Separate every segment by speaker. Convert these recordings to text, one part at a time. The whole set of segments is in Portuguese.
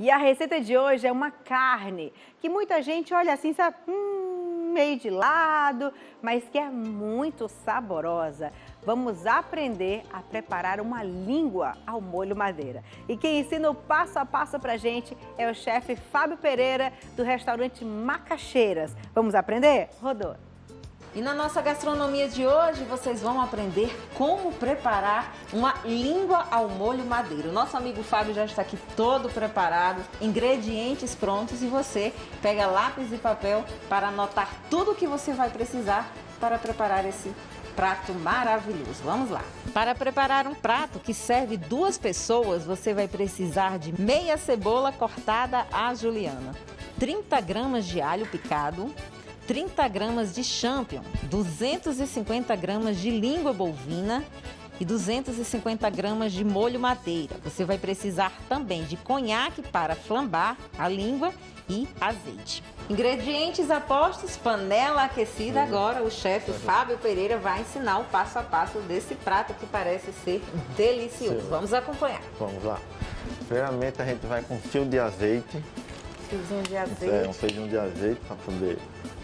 Speaker 1: E a receita de hoje é uma carne que muita gente olha assim, sabe, meio de lado, mas que é muito saborosa. Vamos aprender a preparar uma língua ao molho madeira. E quem ensina o passo a passo pra gente é o chefe Fábio Pereira, do restaurante Macaxeiras. Vamos aprender? Rodou!
Speaker 2: E na nossa gastronomia de hoje, vocês vão aprender como preparar uma língua ao molho madeira. O nosso amigo Fábio já está aqui todo preparado, ingredientes prontos, e você pega lápis e papel para anotar tudo o que você vai precisar para preparar esse prato maravilhoso. Vamos lá! Para preparar um prato que serve 2 pessoas, você vai precisar de meia cebola cortada à juliana, 30 gramas de alho picado, 30 gramas de champignon, 250 gramas de língua bovina e 250 gramas de molho madeira. Você vai precisar também de conhaque para flambar a língua e azeite. Ingredientes apostos, panela aquecida. Agora o chefe Fábio Pereira vai ensinar o passo a passo desse prato que parece ser delicioso. Vamos acompanhar.
Speaker 3: Vamos lá. Primeiramente a gente vai com um fio de azeite.
Speaker 2: Fiozinho de azeite.
Speaker 3: Um fiozinho de azeite para poder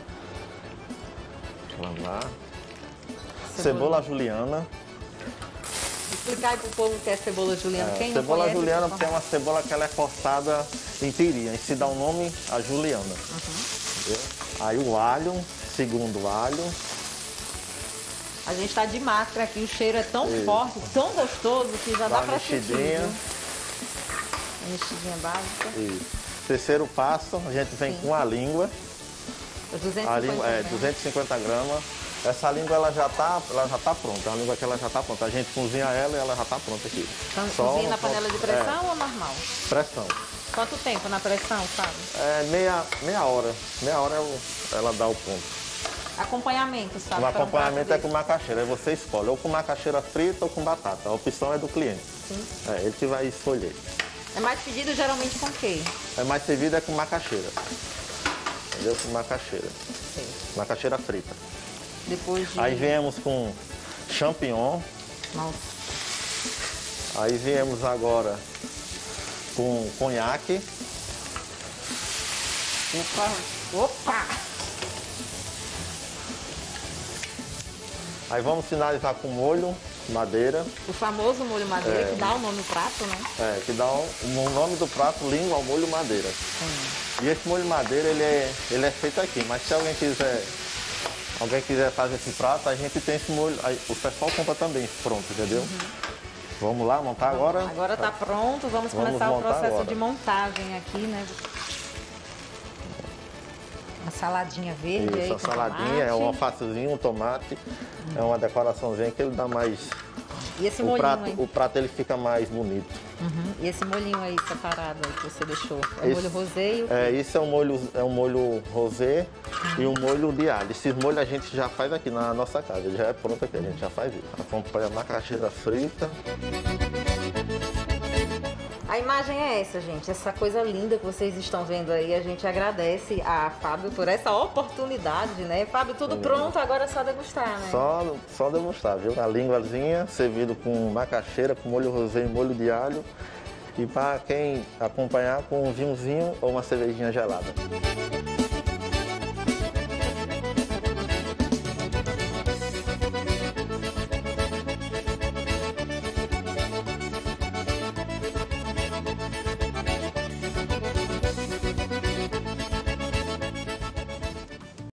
Speaker 3: flambar. Cebola juliana.
Speaker 2: Explicar aí pro povo o que é cebola juliana. Quem não
Speaker 3: cebola
Speaker 2: conhece,
Speaker 3: juliana porque é uma cebola que ela é cortada em tirinha e se dá o nome a juliana. Entendeu? Aí o alho, segundo alho.
Speaker 2: A gente está de máscara aqui, o cheiro é tão forte, tão gostoso que já dá para sentir. Mexidinha básica.
Speaker 3: Isso. Terceiro passo, a gente vem com a língua. 250 gramas. Essa língua ela já tá pronta. A língua que ela já tá pronta. A gente cozinha ela e ela já tá pronta aqui.
Speaker 2: Então, cozinha na panela de pressão ou normal?
Speaker 3: Pressão.
Speaker 2: Quanto tempo na pressão, Fábio?
Speaker 3: Meia hora. Meia hora ela dá o ponto.
Speaker 2: Acompanhamento, sabe?
Speaker 3: O acompanhamento é com macaxeira. Aí você escolhe ou com macaxeira frita ou com batata. A opção é do cliente.
Speaker 2: Sim.
Speaker 3: Ele que vai escolher.
Speaker 2: É mais pedido geralmente com o quê?
Speaker 3: É mais servido é com macaxeira. Entendeu? Com macaxeira.
Speaker 2: Sim.
Speaker 3: Macaxeira frita.
Speaker 2: Depois de...
Speaker 3: Aí viemos com champignon.
Speaker 2: Nossa.
Speaker 3: Aí viemos agora com conhaque.
Speaker 2: Opa!
Speaker 3: Aí vamos finalizar com molho madeira.
Speaker 2: O famoso molho madeira, que dá o nome do prato, né?
Speaker 3: Que dá o nome do prato, língua ao molho madeira. E esse molho madeira, ele é feito aqui, mas se alguém quiser fazer esse prato, a gente tem esse molho, o pessoal compra também pronto, entendeu? Vamos lá montar agora?
Speaker 2: Agora está pronto, vamos começar o processo agora de montagem aqui, né? Uma saladinha verde.
Speaker 3: Isso,
Speaker 2: aí,
Speaker 3: a saladinha, é um alfacezinho, um tomate, é uma decoraçãozinha que ele dá mais...
Speaker 2: E esse molhinho
Speaker 3: o prato ele fica mais bonito.
Speaker 2: E esse molhinho aí separado aí que você deixou? É molho rosé e o quê?
Speaker 3: Isso é um molho rosé e um molho de alho. Esse molho a gente já faz aqui na nossa casa, ele já é pronto aqui, a gente já faz isso. Acompanha a macaxeira frita.
Speaker 2: A imagem é essa, gente, essa coisa linda que vocês estão vendo aí. A gente agradece a Fábio por essa oportunidade, né? Fábio, tudo pronto, agora é só degustar, né?
Speaker 3: Só degustar, viu? A línguazinha servido com macaxeira, com molho rosé e molho de alho. E para quem acompanhar com um vinhozinho ou uma cervejinha gelada.